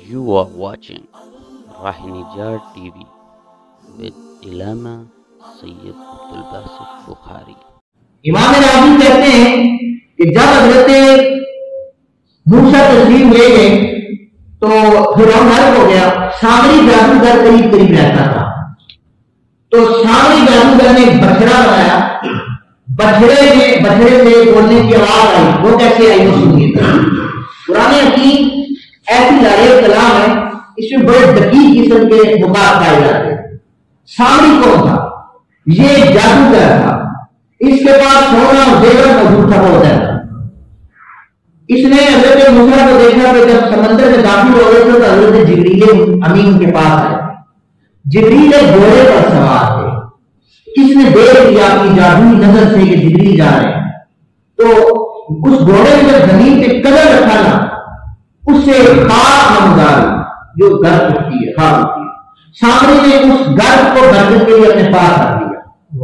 You are watching Rahinijar TV with Ilama Sayyid Abdul Basit Bukhari. امام راضی کہتے ہیں کہ جب حضرت موسیٰ تشریف لے گئے تو فرعون غرق ہو گیا. سامری جادوگر قریب قریب رہتا تھا تو سامری جادوگر نے بچڑا بنایا. بچڑے سے بولنے کی آواز آئی. وہ کیسے آئی وہ سنیے. قرآن حکیم ایسی لارے کلام ہے, اس میں بڑے دقیق قسم کے نکات پائے جاتے ہیں. سامری کون تھا؟ یہ جادوگر تھا. اس کے پاس سونا اور زیور موجود تھا. وہ ہوتا ہے اس نے حضرت موسیٰ کو دیکھا کہ جب سمندر میں داخل ہو رہے تھے تو حضرت جبریل امین کے پاس آئے. جبریل گھوڑے پر سوار تھے. کس نے دیکھ لیا اپنی جادوئی نظر سے کہ جبریل جا رہے ہیں تو اس گھوڑے نے جب زمین پہ قدم رکھا نا, اس سے خاک نمودار جو گرد اٹھتی ہے, خاک اٹھتی ہے. سامنے نے اس گرد کو گردن کے لیے اپنے پاس رکھ دیا.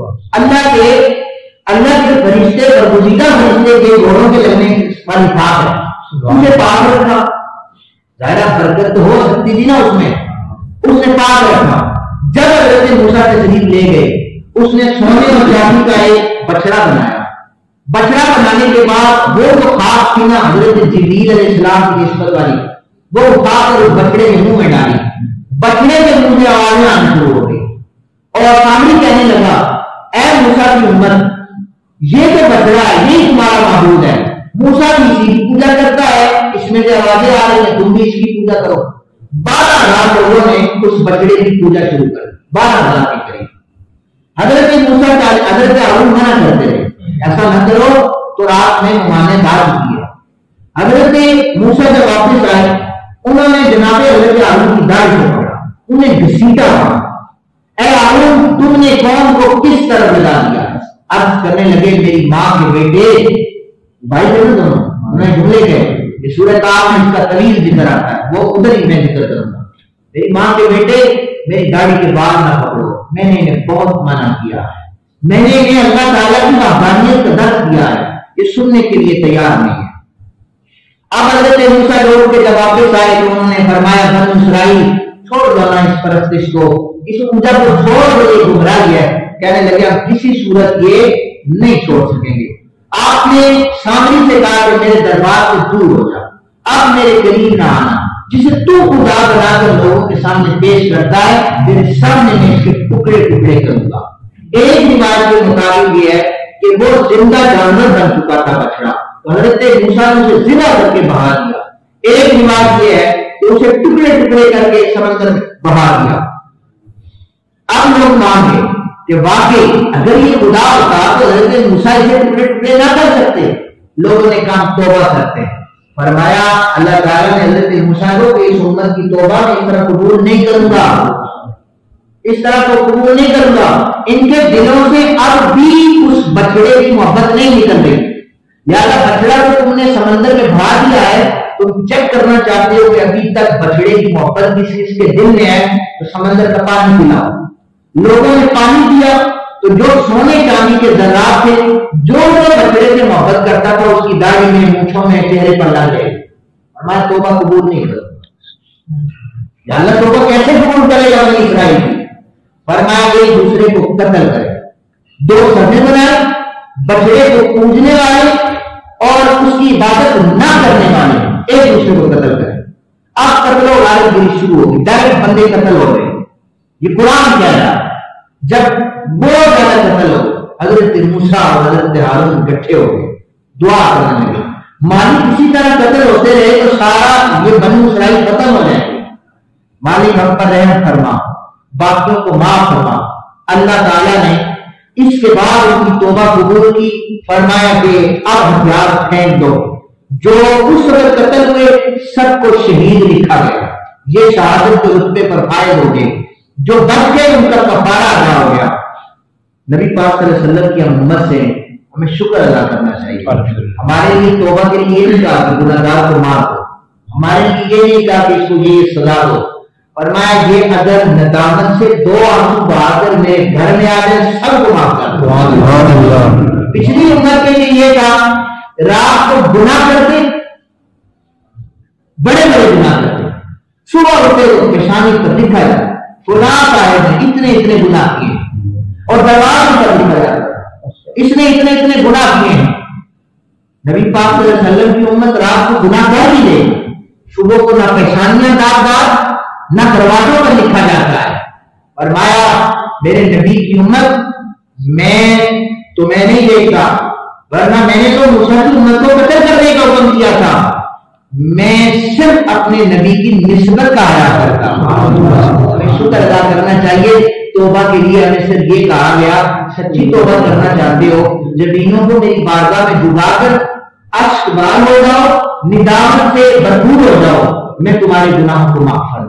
اللہ کے فرشتے اور گزیدہ فرشتے کے گھوڑوں کے لگنے والی خاک ہے, اسے پاس رکھا. ظاہرہ برکت تو ہو سکتی تھی نا اس میں, اس نے پاس رکھا. جب حضرت موسیٰ تشریف لے گئے, اس نے سونے اور چاندی کا ایک بچڑا بنایا. بچڑا بنانے کے بعد وہ جو خاک تھی نا حضرت جبریل علیہ السلام کی نسبت والی, وہ خاک اور بچڑے کے منہ میں ڈالی. بچڑے کے منہ میں آوازیں آنا شروع ہو گئی اور سامنے کہنے لگا, اے موسیٰ کی امت, یہ جو بچڑا ہے یہ تمہارا معبود ہے. موسیٰ بھی اسی کی پوجا کرتا ہے, اس میں سے آوازیں آ رہی ہیں, تم بھی اس کی پوجا کرو. 12,000 لوگوں نے اس بچڑے کی پوجا شروع کر دی. 12,000 کے قریب. حضرت موسیٰ حضرت ہارون منع کرتے رہے, ایسا نہ کرو تو رات میں مہمانے دار کیا. حضرت موسیٰ جب واپس آئے, انہوں نے جناب حضرت ہارون کی داڑھی کو پکڑا, انہیں گھسیٹا. اے ہارون, تم نے قوم کو کس طرح ملا دیا؟ عرض کرنے لگے, میری ماں کے بیٹے بھائی بہن دونوں. انہیں جملے گئے, یہ سورہ کاف میں اس کا طویل ذکر آتا ہے, وہ ادھر ہی میں ذکر کروں گا. میری ماں کے بیٹے میری داڑھی کے بال نہ پکڑو, میں نے انہیں بہت منع کیا ہے. میں نے انہیں اللہ تعالیٰ کی وحدانیت کا درس دیا ہے, یہ سننے کے لیے تیار نہیں ہے. اب حضرت موسیٰ لوگ کے جب واپس آئے تو انہوں نے فرمایا, بنو اسرائیل چھوڑ دو نا اس پرستش کو, اس پوجا کو چھوڑ دو, یہ گمراہ ہے. کہنے لگے اب کسی صورت یہ نہیں چھوڑ سکیں گے. آپ نے سامنے سے کہا کہ میرے دربار سے دور ہو جا, اب میرے قریب نہ آنا. جسے تو خدا بنا کر لوگوں کے سامنے پیش کرتا ہے, میرے سامنے میں اس کے ٹکڑے ٹکڑے کروں گا. ایک روایت کے مطابق یہ ہے کہ وہ زندہ جانور بن چکا تھا بچڑا, تو حضرت موسیٰ نے اسے زندہ کر کے بہا دیا. ایک روایت یہ ہے کہ اسے ٹکڑے ٹکڑے کر کے سمندر میں بہا دیا. اب لوگ مان گئے کہ واقعی اگر یہ خدا ہوتا تو حضرت موسیٰ اسے ٹکڑے ٹکڑے نہ کر سکتے. لوگوں نے کہا توبہ کرتے ہیں. فرمایا اللہ تعالیٰ نے حضرت موسیٰ کو کہ اس امت کی توبہ میں اس طرح قبول نہیں کروں گا, اس طرح کو قبول نہیں کروں گا. ان کے دلوں سے اب بھی اس بچڑے کی محبت نہیں نکل رہی. لہٰذا بچڑا کو تم نے سمندر میں بہا دیا ہے, تم چیک کرنا چاہتے ہو کہ ابھی تک بچڑے کی محبت کس کے دل میں ہے, تو سمندر کا پانی پلاؤ. لوگوں نے پانی پیا تو جو سونے چاندی کے ذرات تھے, جو بچڑے سے محبت کرتا تھا, اس کی داڑھی میں, مونچھوں میں, چہرے پر لگ گئے. ہماری توبہ قبول نہیں کرتا. اللہ توبہ کیسے قبول کرے گا بنی اسرائیل کی؟ فرمایا ایک دوسرے کو قتل کرے. 2 صفیں بنائے, بچڑے کو پوجنے والے اور اس کی عبادت نہ کرنے والے ایک دوسرے کو قتل کرے. اب قتل و غارت گری شروع ہوگی, ڈائریکٹ بندے قتل ہو گئے. یہ قرآن کہہ رہا ہے. جب بہت زیادہ قتل ہو, حضرت موسیٰ اور حضرت ہارون اکٹھے ہو گئے, دعا کرنے لگے. مالک اسی طرح قتل ہوتے رہے تو سارا یہ بنو اسرائیل ختم ہو جائے گے. مالک ہم پر رحم فرما, باقیوں کو معاف فرما. اللہ تعالیٰ نے اس کے بعد ان کی توبہ قبول کی. فرمایا کہ اب ہتھیار پھینک دو. جو اس وقت قتل ہوئے سب کو شہید لکھا گیا. یہ شہادت کے رتبے پر فائز ہو گئے. جو بچ گئے ان کا کفارہ ادا ہو گیا. نبی پاک صلی اللہ علیہ وسلم کی امت سے ہمیں شکر ادا کرنا چاہیے. ہمارے لیے توبہ کے لیے یہ نہیں کہا کہ گناہگار کو معاف دو, ہمارے لیے یہ نہیں کہا کہ اس کو یہ سزا دو. فرمایا یہ اگر ندامت سے 2 آنسو بہا کر میرے گھر میں آ جائے سب کو معاف کر دو. پچھلی امت کے لیے یہ کہا رات کو گناہ کرتے, بڑے بڑے گناہ کرتے, پیشانی پر لکھا جاتا ہے فلاں صاحب نے اتنے اتنے گناہ کیے اور دروازے پر لکھا جاتا ہے اس نے اتنے اتنے گناہ کیے ہیں. نبی پاک صلی اللہ علیہ وسلم کی امت رات کو گناہ کر ہی دے, صبح کو نہ پیشانیاں داغدار نہ دروازوں پر لکھا جاتا ہے. فرمایا میرے نبی کی امت میں تمہیں نہیں دیکھتا, ورنہ میں نے تو موسیٰ کی امت کو قتل کرنے کا حکم کیا تھا, میں صرف اپنے نبی کی نسبت کا آیا کرتا ہوں. ہمیں شکر ادا کرنا چاہیے. توبہ کے لیے ہمیں صرف یہ کہا گیا سچی توبہ کرنا چاہتے ہو زمینوں کو میری بارگاہ میں ڈبا کر اشک بار ہو جاؤ, ندامت سے بھرپور ہو جاؤ, میں تمہارے گناہوں کو معاف